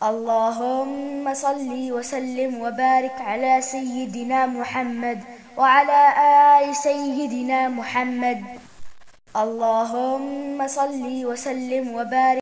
اللهم صل وسلم وبارك على سيدنا محمد وعلى آل سيدنا محمد. اللهم صل وسلم وبارك